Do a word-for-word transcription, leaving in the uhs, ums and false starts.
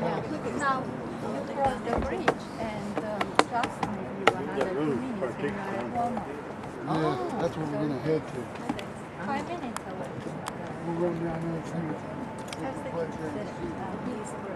Now you cross the bridge and um, just maybe one hundred two minutes and you're at Walmart. Yeah, that's where we're going to head to. Five minutes away. We're going down there and see That's the what's kids that uh, he's